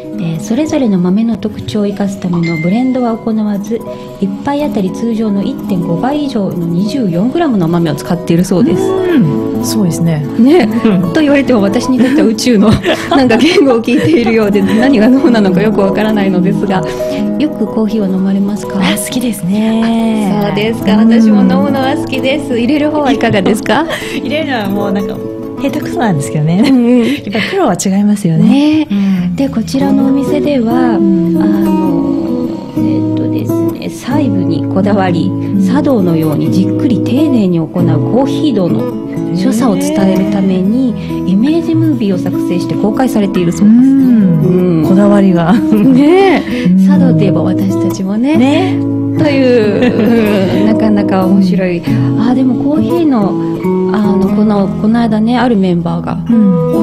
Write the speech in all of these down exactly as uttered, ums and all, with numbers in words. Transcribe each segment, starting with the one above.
えー、それぞれの豆の特徴を生かすためのブレンドは行わず、いっぱいあたり通常の いってんご 倍以上の にじゅうよんグラム の豆を使っているそうです。 うん、そうですね。 ね、と言われても私にとっては宇宙のなんか言語を聞いているようで何がどうなのかよくわからないのですが、よくコーヒーは飲まれますか？ あ、好きですね。 そうですか。私も飲むのは好きです。入れる方はいかがですか？ 入れるのはもうなんか下手くそなんですけどね、うん、やっぱプロは違いますよね。 ね、うん、でこちらのお店では、うん、あのえー、っとですね細部にこだわり、うん、茶道のようにじっくり丁寧に行うコーヒー道の所作を伝えるためにイメージムービーを作成して公開されているそうです。うんうん、こだわりがね、茶道といえば私たちもね、ねというなかなか面白い。あ、でもコーヒーのあのこのこの間ねあるメンバーが、うん、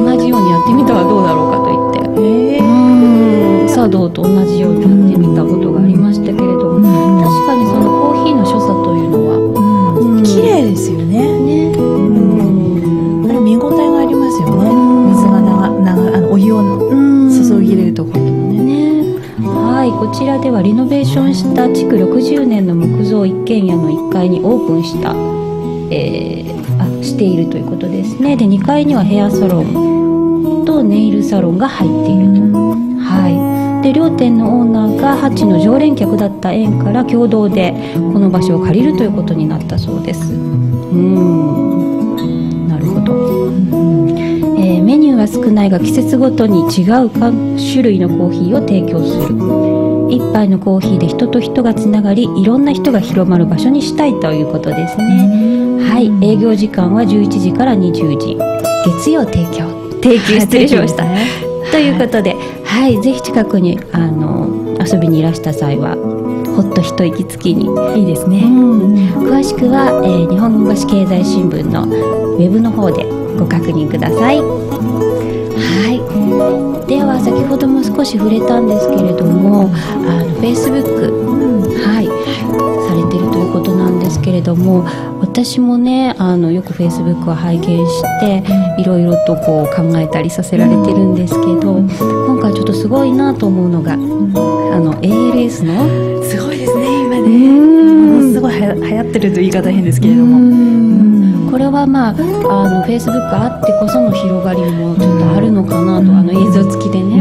同じようにやってみたらどうだろうかと言って、えー、うん茶道と同じようにやってみたことがありましたけれども、うん、確かにそのコーヒーの所作というのは、 うんうん、綺麗ですよね。ね、うん、あれ見応えがありますよね。水がななあのお湯を注ぎ入れるところとかね。 ね、はい、こちらではリノベーションした築ろくじゅうねんの木造一軒家のいっかいにオープンした、えー、あしているということですね。でにかいにはヘアサロンとネイルサロンが入っていると。はい、で両店のオーナーがハチの常連客だった縁から共同でこの場所を借りるということになったそうです。うーん、なるほど。えー、メニューは少ないが季節ごとに違う種類のコーヒーを提供する。一杯のコーヒーで人と人がつながり、いろんな人が広まる場所にしたいということですね。はい、営業時間はじゅういちじからにじゅうじ、月曜提供提供失礼しました、はい、ということで、はい、ぜひ近くにあの遊びにいらした際はほっと一息つきにいいですね、うん、 詳しくは、えー、日本橋経済新聞のウェブの方でご確認ください。はい、では先ほども少し触れたんですけれども、あの Facebook、うん、はい、されてるということなんですけれども、私もねあのよく Facebook を拝見していろいろとこう考えたりさせられてるんですけど、うん、今回ちょっとすごいなと思うのが、うん、あの エーエルエス のすごいですね今ね、ものすごいはや流行ってると言い方変ですけれども、 これはまあ、あの Facebook あってこその広がりもちょっとあるのかなと、あの映像付きでね、うん、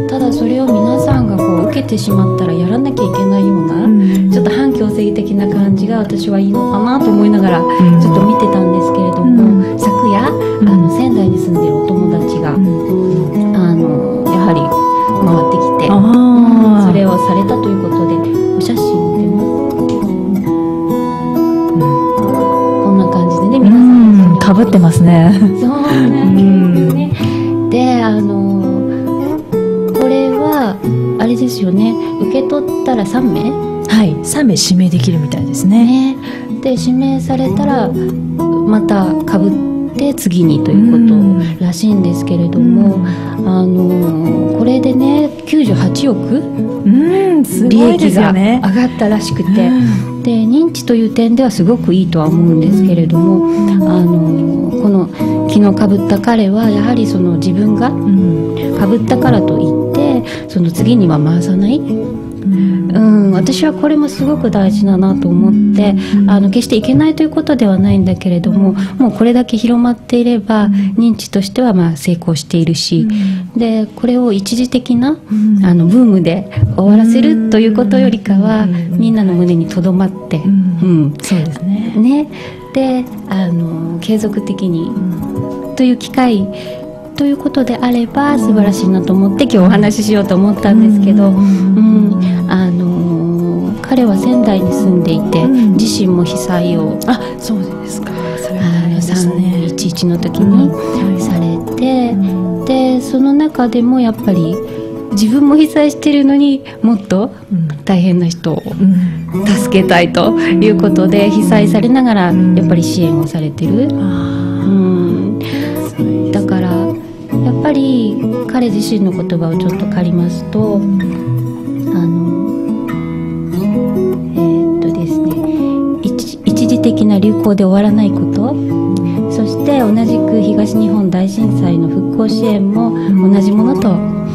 ただそれを皆さんがこう受けてしまったらやらなきゃいけないような、うん、ちょっと反強制的な感じが私はいいのかなと思いながらちょっと見てたんですけれども、うん、昨夜あの仙台に住んでるお友達が、うん、あのやはり回ってきて、うん、それをされたということでお写真でもかぶってますね。 そうなんですね。で、あのこれはあれですよね。受け取ったらさんめい、 はい、さんめい指名できるみたいですね。 ね、で指名されたらまたかぶって次にということらしいんですけれども、あのこれでねきゅうじゅうはちおく利益が上がったらしくて。で認知という点ではすごくいいとは思うんですけれども、あのこの昨日かぶった彼はやはりその自分がかぶったからといってその次には回さない、うん、私はこれもすごく大事だなと思って、あの決していけないということではないんだけれども、もうこれだけ広まっていれば認知としてはまあ成功しているし、でこれを一時的なあのブームで終わらせるということよりかはみんなの胸にとどまって、うん、 そうですね。 ね、であの継続的にという機会ということであれば素晴らしいなと思って今日お話ししようと思ったんですけど、うん、あの彼は仙台に住んでいて、自身も被災をあそうですか、それはあのさんいちいちの時にされて、でその中でもやっぱり自分も被災してるのにもっと大変な人を助けたいということで被災されながらやっぱり支援をされてる、うん、だからやっぱり彼自身の言葉をちょっと借りますと、あのえー、っとですね 一, 一時的な流行で終わらないこと、そして同じく東日本大震災の復興支援も同じものと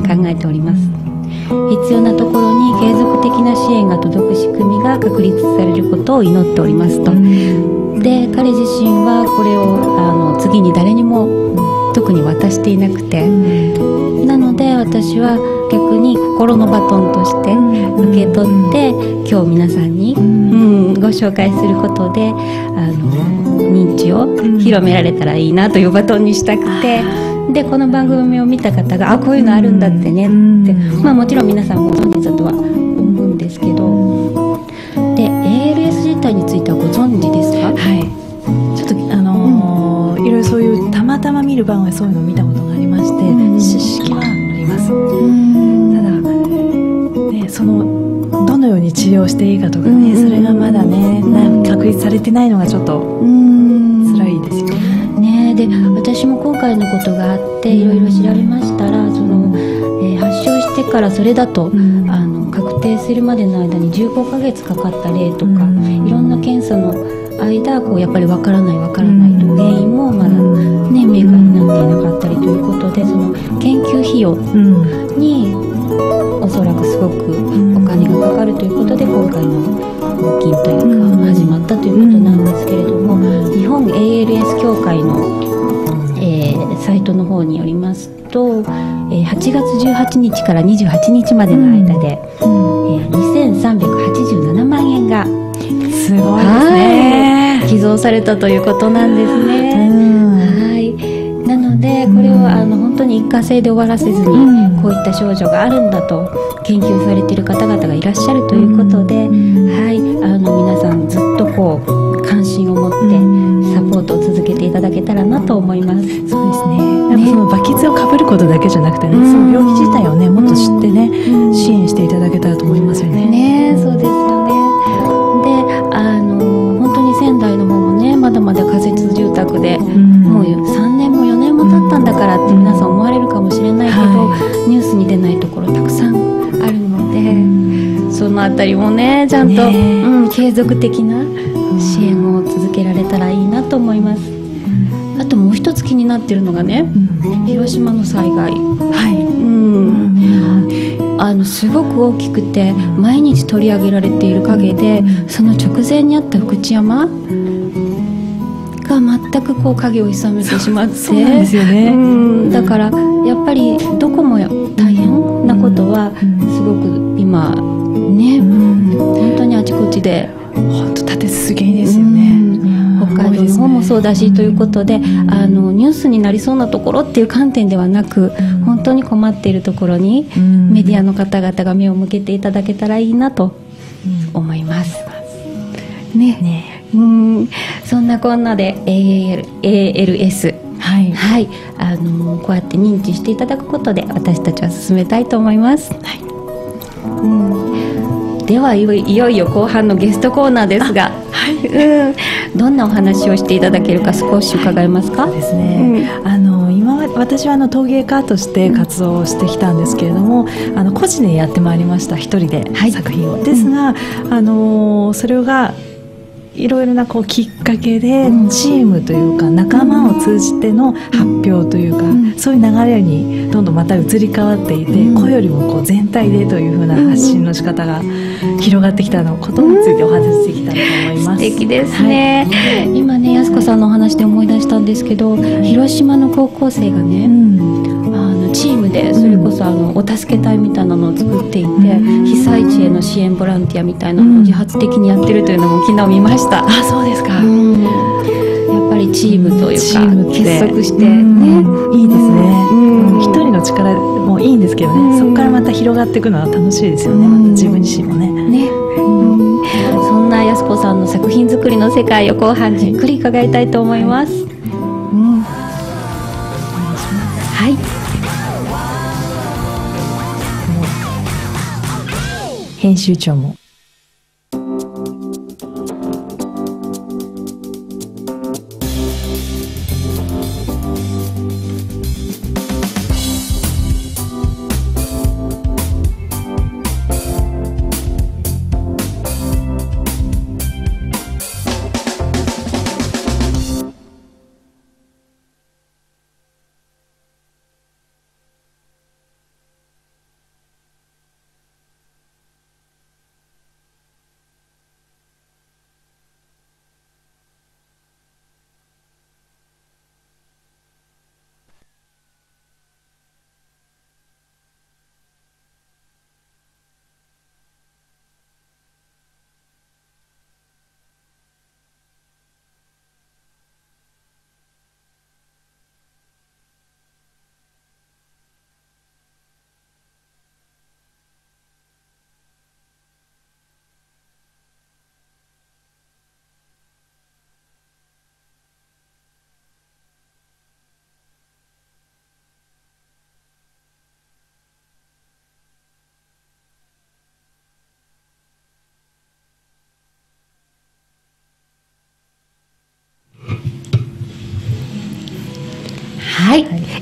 考えております。必要なところに継続的な支援が届く仕組みが確立されることを祈っておりますと。で、彼自身はこれをあの次に誰にも特に渡していなくて、なので私は逆に心のバトンとして受け取って、今日皆さんに、うん、ご紹介することであの認知を広められたらいいなというバトンにしたくて、でこの番組を見た方があこういうのあるんだってねって、まあ、もちろん皆さんご存知だとは思うんですけど、で エーエルエス 自体についてはご存知ですか？ はい、ちょっとあのーうん、いろいろそういうたまたま見る番はそういうのを見たことがありまして、うん、知識はあります。ただ、ね、そのどのように治療していいかとかね、それがまだね確立されてないのがちょっと辛いですよね。 ね、で私も今回のことがあっていろいろ調べましたら、その、えー、発症してからそれだと、うん、あの確定するまでの間にじゅうごかげつかかった例とか、うん、いろんな検査の間こうやっぱりわからないわからないと、うん、原因もまだ、ね、明確になっていなかったりということで、その研究費用に、うん、おそらくすごくお金がかかるということで今回の募金というか、うん、始まったということなんですけれども、うん、日本 エーエルエス 協会の、えー、サイトの方によりますと、えー、はちがつじゅうはちにちからにじゅうはちにちまでの間で、うんえー、にせんさんびゃくはちじゅうななまんえんがすごいですね、 寄贈されたということなんですね、うん、はいなのでこれをあの本当に一過性で終わらせずに、うん、こういった症状があるんだと研究されている方々がいらっしゃるということで、うん、はいあの皆さんずっとこう関心を持ってサポートを続けていただけたらなと思います。そうですね。ね、そのバケツをかぶることだけじゃなくてね、うん、その病気自体をねもっと知ってね、うん、支援していただけたらと思いますよね。 ね、そうですよね。で、あの本当に仙台の方もねまだまだ仮設住宅で、うん、もうさんねんもよねんも経ったんだからって皆さん思われるかもしれないけど、はい、ニュースに出ないところたくさんあるので、うん、そのあたりもねちゃんと、ねうん、継続的な支援を続けられたらいいなと思います。うん、あともう一つ気になってるのがね、うん、広島の災害、はいうんうん、あのすごく大きくて毎日取り上げられている陰で、うん、その直前にあった福知山が全くこう影を潜めてしまって、 そうなんですよね、 うん、だからやっぱりどこも大変なことはすごく今ね、うん、本当にあちこちで本当立て続けにですよね、 うん、北海道の方もそうだし、ということで、うん、あのニュースになりそうなところっていう観点ではなく、うん、本当に困っているところに、うん、メディアの方々が目を向けていただけたらいいなと思います、うん、ね, ねうんそんなこんなで エーエルエーエルエス はいはい、あのこうやって認知していただくことで私たちは進めたいと思います、はいうん、ではいよいよ後半のゲストコーナーですが、はいうん、どんなお話をしていただけるか少し伺えますか？ はい、そうですね、うん、あの今私はあの陶芸家として活動をしてきたんですけれども、あの個人でやってまいりました、一人で作品を、はい、ですが、うん、あのそれがいろいろなこうきっかけでチームというか仲間を通じての発表というか、うん、そういう流れにどんどんまた移り変わっていて、うん、個よりもこう全体でというふうな発信の仕方が広がってきたのことについてお話ししてきたいと思います。 素敵ですね、はい、今ね安子さんのお話で思い出したんですけど、はい、広島の高校生がね、うん、あのチームでそれこそあのお助け隊みたいなのを作っていて、うん、被災地への支援ボランティアみたいなのを自発的にやってるというのも昨日見ました。 あ、そうですか、うん、 やっぱりチームというか結束して、ね、 いいですね、うん、一人の力もいいんですけどね、うん、そこからまた広がっていくのは楽しいですよね、うん、また自分自身もね、ね、 うん、そんな安子さんの作品作りの世界を後半じっくり伺いたいと思います、はいうん、はい編集長も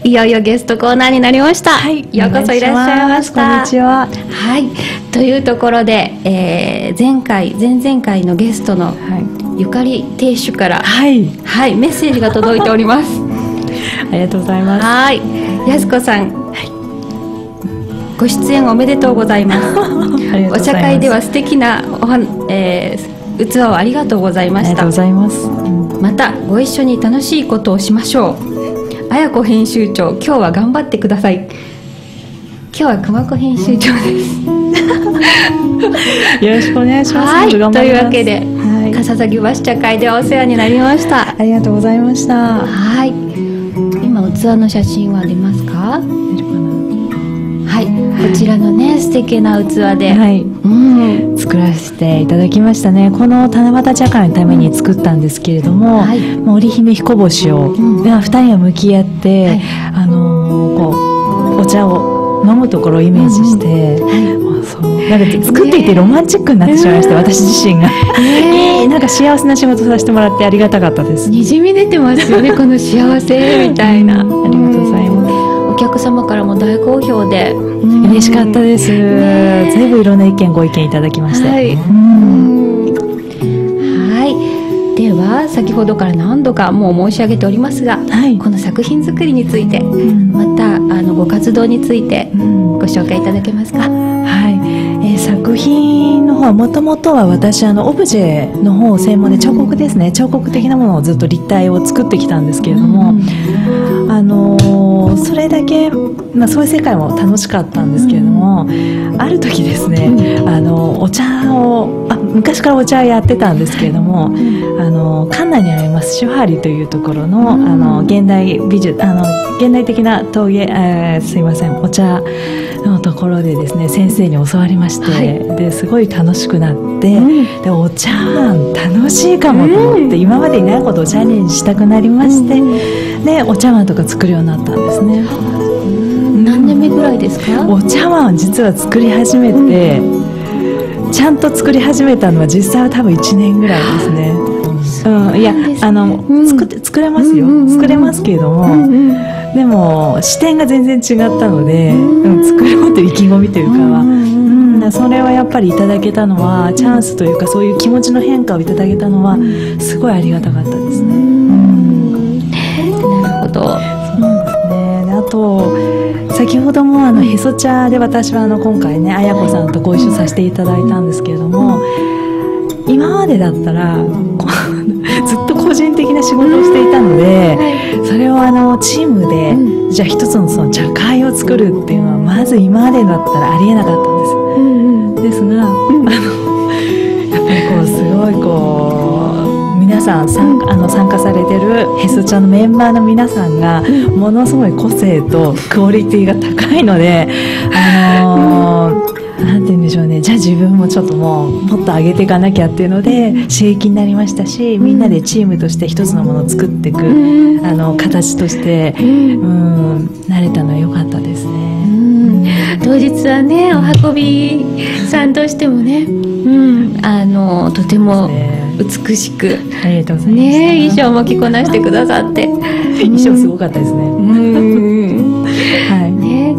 いよいよゲストコーナーになりました、はい、ようこそいらっしゃいました。 こんにちは。 はい、というところで、えー、前回前々回のゲストの、はい、ゆかり亭主から、はいはい、メッセージが届いておりますありがとうございます。 はい、やすこさん、はい、ご出演おめでとうございますお茶会では素敵なおは、えー、器をありがとうございました。 ありがとうございます。 またご一緒に楽しいことをしましょう。あやこ編集長、今日は頑張ってください。今日はくまこ編集長ですよろしくお願いします。 はい、 というわけで、はい、笠崎橋茶会でお世話になりました。 ありがとうございました。 はい、今器の写真は出ますか？はい、こちらのね素敵な器で、はい、うん、 作らせていただきましたね。この七夕茶会のために作ったんですけれども、はい、織姫彦星を、うん、ふたりが向き合って、はい、あのー、こうお茶を飲むところをイメージして、うん、はい、そうなんか作っていてロマンチックになってしまいました、ね、私自身が、ね、なんか幸せな仕事させてもらってありがたかったです。 にじみ出てますよねこの幸せみたいな、うん、 ありがとうございます。 お客様からも大好評で、 うん、嬉しかったです、ね、全部いろんな意見ご意見いただきまして、はい、うん、 はい、では先ほどから何度かもう申し上げておりますが、はい、この作品作りについて、うん、またあのご活動についてご紹介いただけますか？ はい、えー、作品の方はもともとは私あのオブジェの方を専門で彫刻ですね、彫刻的なものをずっと立体を作ってきたんですけれども、うん、あのー、それだけ、まあ、そういう世界も楽しかったんですけれども、うん、ある時ですね、うん、あのお茶をあ昔からお茶をやってたんですけれども、うん、あの館内にあります手張りというところの、うん、あの現代美術あの現代的な陶芸、えー、すいませんお茶のところでですね先生に教わりまして、はい、ですごい楽しくなって、うん、でお茶碗楽しいかもと思って、うん、今までにないことをチャレンジしたくなりまして、うん、でお茶碗とか作るようになったんですね。 うん、何年目ぐらいですか？ お茶碗実は作り始めて、うん、ちゃんと作り始めたのは実際は多分いちねんぐらいですね。うん、いやあの、うん、作って作れますよ、うんうんうん、作れますけれども、うんうん、でも視点が全然違ったので、うん、作ろうという意気込みというかは、うんうん、それはやっぱりいただけたのはチャンスというかそういう気持ちの変化をいただけたのはすごいありがたかったですね。うん、 なるほど。そうですね。であと先ほどもあのへそ茶で私はあの今回ねあやこさんとご一緒させていただいたんですけれども、今までだったらずっと個人的な仕事をしていたので、それをあのチームで、うん、じゃあ一つのその茶会を作るっていうのはまず今までだったらありえなかったんです、うんうん、ですが、うん、あのやっぱりこうすごいこう皆さん参あの参加されてるへそ茶のメンバーの皆さんがものすごい個性とクオリティが高いので、あのーなんて言うんでしょうね、じゃあ自分もちょっともうもっと上げていかなきゃっていうので刺激になりましたし、みんなでチームとして一つのものを作っていく、うん、あの形として、うん、慣れたのは良かったですね、うん、 当日はねお運びさんとしてもね、うん、あのとても美しく、 ありがとうございます、 ね、衣装も着こなしてくださって衣装すごかったですね、うんはいね、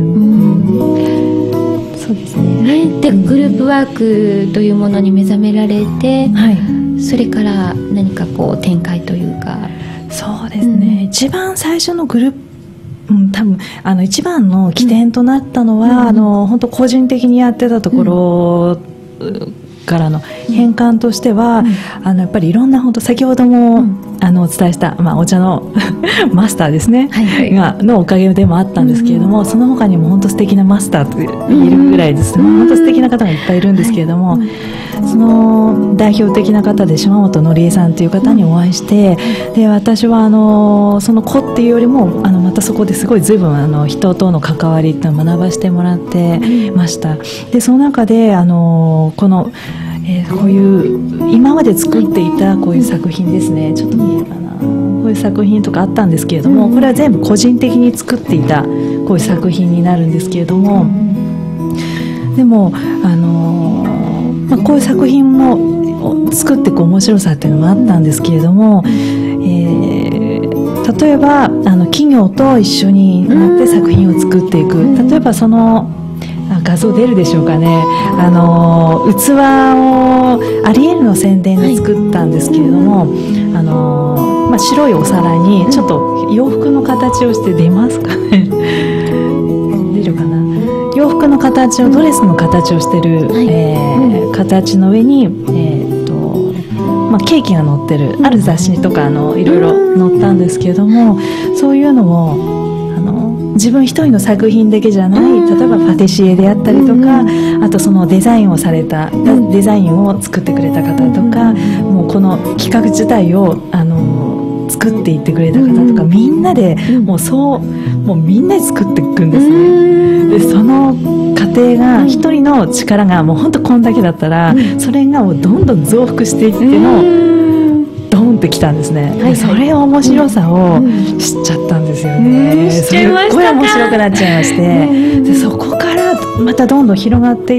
そうですね。 でグループワークというものに目覚められて、はい、それから何かこう展開というか。 そうですね、うん、一番最初のグループ、うん、多分あの一番の起点となったのは、うん、あの本当個人的にやってたところ、うんからの変換としては、うん、あのやっぱりいろんな本当先ほども、うん、あのお伝えした、まあ、お茶のマスターですね、はいはい、がのおかげでもあったんですけれども、うん、その他にも本当素敵なマスターといるぐらいです、うん、本当素敵な方がいっぱいいるんですけれども、はい、その代表的な方で島本のりえさんという方にお会いして、うん、で私はあのその子っていうよりもあのまたそこですごい随分あの人との関わりっていうのを学ばせてもらってました。でその中であのこのえー、こういう今まで作っていたこういう作品ですね、ちょっと見えるかな、こういう作品とかあったんですけれども、これは全部個人的に作っていたこういう作品になるんですけれども、でも、あのーまあ、こういう作品も作っていく面白さっていうのもあったんですけれども、えー、 例えばあの企業と一緒になって作品を作っていく、例えばそのあ画像出るでしょうかね、あの器をアリエルの宣伝で作ったんですけれども、はい、あのまあ、白いお皿にちょっと洋服の形をして出ますかね出るかな、洋服の形をドレスの形をしてる、はい、えーうん、形の上に、えーっとまあ、ケーキが載ってるある雑誌とかあのいろいろ載ったんですけれども、そういうのをあの自分一人の作品だけじゃない、例えばパティシエであったりとか、あとそのデザインをされたデザインを作ってくれた方とか、もうこの企画自体をあの作っていってくれた方とか、みんなでもうそうもうみんなで作っていくんですね。でその過程が一人の力がもう本当こんだけだったら、それがもうどんどん増幅していってのドンってきたんですね、はいはい、それ面白さを知っちゃったんですよね、 すっごい面白くなっちゃいまして、でそこからまたどんどん広がっていって、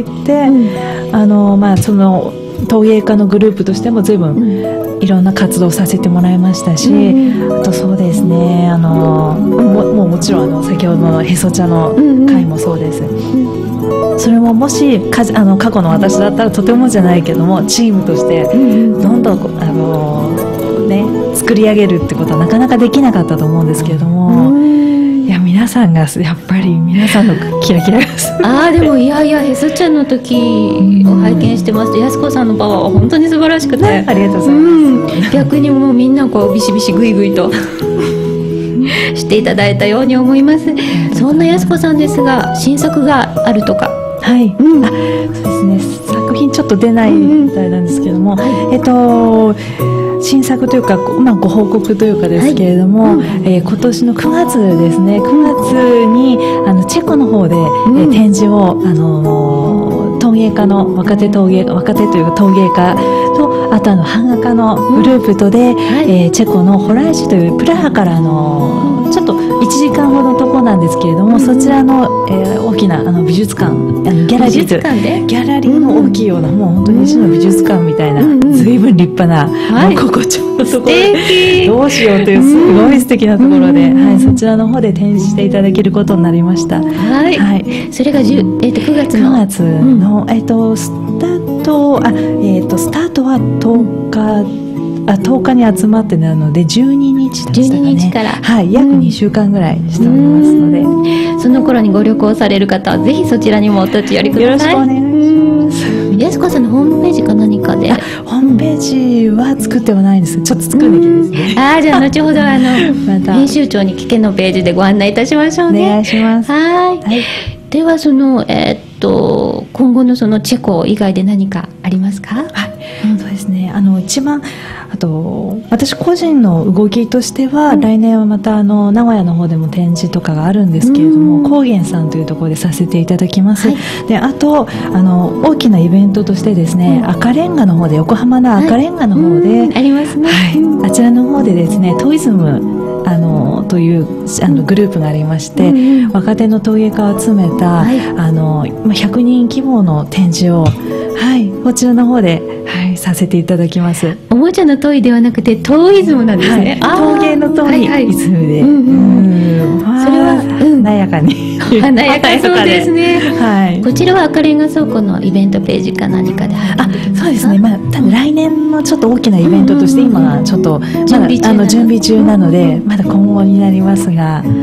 あの、まあ、その陶芸家のグループとしても随分いろんな活動させてもらいましたし、あとそうですね、あの も, もうもちろんあの先ほどのへそ茶の会もそうです、それももしかあの過去の私だったらとてもじゃないけどもチームとしてどんどんあの、ね、作り上げるってことはなかなかできなかったと思うんですけれども、いや皆さんがやっぱり皆さんのキラキラがああでもいやいやへそちゃんの時を拝見してますと、やすこさんのパワーは本当に素晴らしくて、ね、 ありがとうございます、うん、 逆にもうみんなこうビシビシグイグイとしていただいたように思います。そんなやすこさんですが新作があるとか。 はい、うん、あそうですね、作品ちょっと出ないみたいなんですけども、うんうん、えっと新作というか、まあ、ご報告というかですけれども、はい、うん、えー、今年のくがつですね、くがつにあのチェコの方で、うん、えー、展示を、あのー、陶芸家の若手陶芸若手というか陶芸家と、あとあの版画家のグループとで、うん、はい、えー、チェコのホライシというプラハからのちょっといちじかんほどのところなんですけれども、うん、そちらの、えー、大きなあの美術館、あのギャラリーズギャラリーの大きいような、うん、もう本当に一種の美術館みたいな、うん、随分立派な、はい、心地のところでどうしようというすごい素敵なところで、うん、はい、そちらの方で展示していただけることになりました。 はい、はい、それが、えー、とくがつのくがつの、うん、えー、とスタートあ、えー、とスタートはとおかあとおかに集まってなのでじゅうににちでしたかね。 じゅうににちから、 はい、約にしゅうかんぐらいしておりますので、 うん、その頃にご旅行される方はぜひそちらにもお立ち寄りください。 よろしくお願いします。 やすこさんのホームページか何かで。 ホームページは作ってはないんです。ちょっと作るべきですね。 ああ、じゃあ後ほどあのまた編集長に聞けのページでご案内いたしましょうね。 お願いします。 はい、はい、ではそのえー、っと今後のそのチェコ以外で何かありますか？はい、 うん、そうですね、あの一番あと私個人の動きとしては、うん、来年はまたあの名古屋の方でも展示とかがあるんですけれども、高原さんというところでさせていただきます、はい、であとあの大きなイベントとしてですね、うん、赤レンガの方で横浜の赤レンガの方で、はい、 ありますね、 はい、あちらの方でですねトイズムあのというあのグループがありまして、うんうん、若手の陶芸家を集めた、はい、あのひゃくにん規模の展示を、はい、こちらの方で、はい、させていただきます。 おもちゃのトイではなくてトイズムなんですね、 はい、陶芸のトイズムで、 それは、うん、 華やかに華やかそうですね、 はい、 こちらは赤レンガ倉庫のイベントページか何かであそうですね、まあ、多分来年のちょっと大きなイベントとして今はちょっと、まだあの準備中なのでまだ今後になりますが、うん、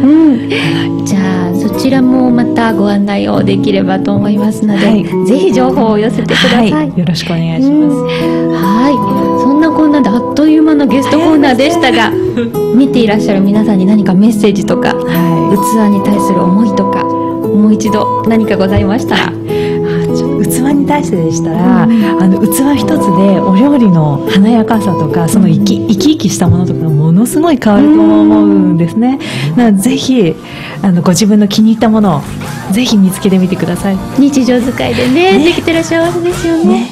じゃあそちらもまたご案内をできればと思いますので、はい、ぜひ情報を寄せてください、はい、 よろしくお願いします、うん、 はい、そんなこんなであっという間のゲストコーナーでしたが、見ていらっしゃる皆さんに何かメッセージとか、はい、器に対する思いとかもう一度何かございましたら、 器に対してでしたら、うん、あの器一つでお料理の華やかさとかその生き、生き生きしたものとかものすごい変わると思うんですね、うん、なのでぜひあのご自分の気に入ったものをぜひ見つけてみてください。 日常使いで ね, ねできてら幸せですよね。ね、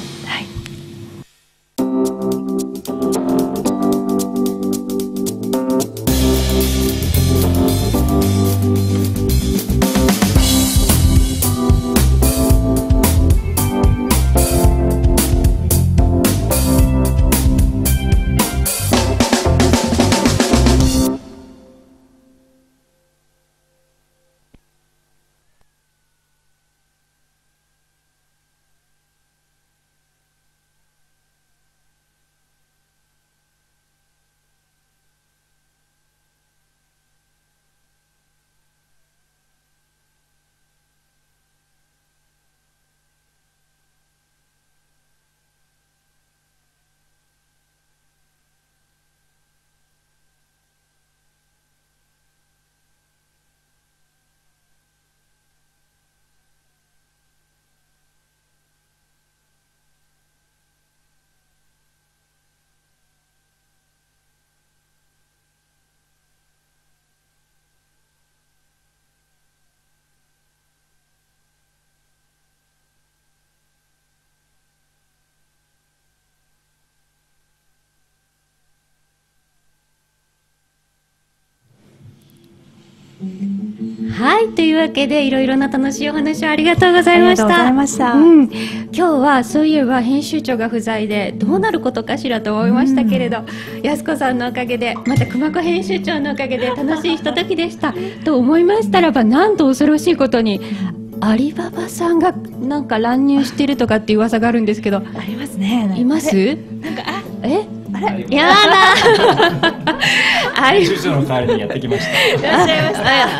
はい、というわけでいろいろな楽しいお話をありがとうございました。 ありがとうございました。 うん、今日はそういえば編集長が不在でどうなることかしらと思いましたけれど、やすこさんのおかげで、また熊子編集長のおかげで楽しいひとときでしたと思いましたらば、なんと恐ろしいことにアリババさんがなんか乱入してるとかっていう噂があるんですけど、 ありますね。 います？ なんかあえあれやだ編集長の代わりにやってきました。 いらっしゃいました。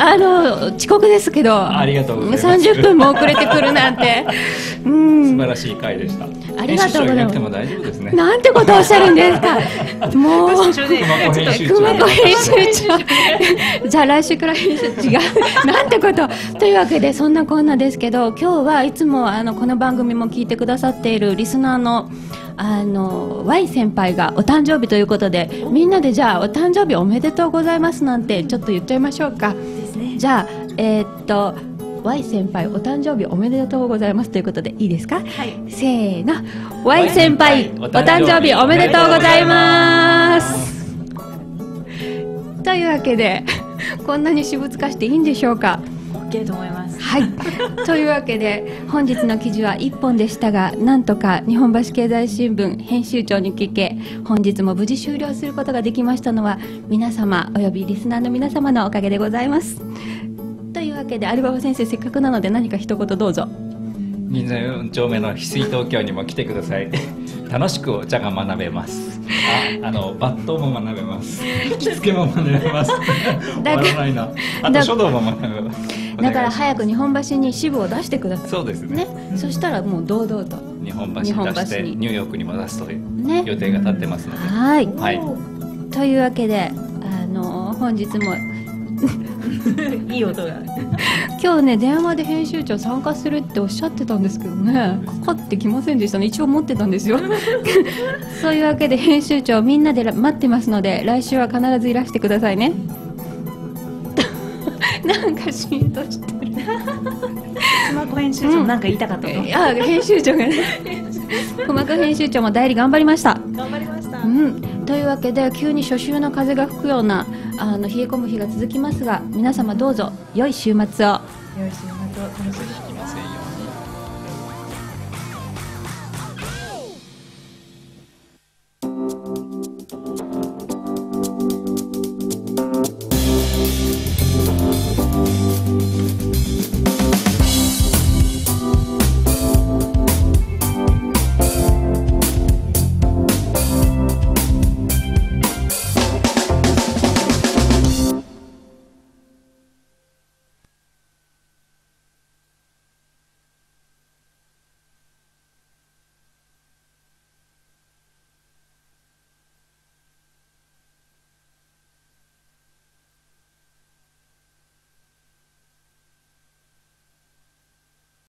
あの遅刻ですけど、 ありがとうございます。 さんじゅっぷんも遅れてくるなんて、 うん、素晴らしい回でした。 ありがとうございます。編集長いなくても大丈夫ですね。 なんてことをおっしゃるんですか。もう熊子編集長じゃあ来週から編集違うなんてことというわけで、そんなこんなですけど、今日はいつもあのこの番組も聞いてくださっているリスナーのあの Y 先輩がお誕生日ということで、みんなでじゃあお誕生日おめでとうございますなんてちょっと言っちゃいましょうか。 ですね。 じゃあえー、っと Y 先輩お誕生日おめでとうございますということでいいですか。はい、せーの Y 先輩お誕生日おめでとうございますというわけで、こんなに私物化していいんでしょうか。 OK と思います。 はいというわけで本日の記事はいっぽんでしたが、なんとか日本橋経済新聞編集長に聞け、本日も無事終了することができましたのは皆様およびリスナーの皆様のおかげでございます。というわけでアルババ先生、せっかくなので何か一言どうぞ。 銀座よん丁目の翡翠東京にも来てください。楽しくお茶が学べます。あ、あの抜刀も学べます。着付けも学べます。終わらないな。あと書道も学べます。 だから早く日本橋に支部を出してください。 そうですね。 ね、そしたらもう堂々と日本橋に出してニューヨークにも出すという予定が立ってますので。 ね、はい。 はい。 というわけで、あの本日もいい音が今日ね電話で編集長参加するっておっしゃってたんですけどね、かかってきませんでしたね。一応持ってたんですよそういうわけで編集長みんなで待ってますので、来週は必ずいらしてくださいねなんかシーンとしてる熊子編集長なんか言いたかったの、 うん、あ編集長がね熊子編集長も代理頑張りました。 頑張りました、 うん、というわけで急に初秋の風が吹くようなあの冷え込む日が続きますが、皆様どうぞ良い週末を。 良い週末を楽しみに。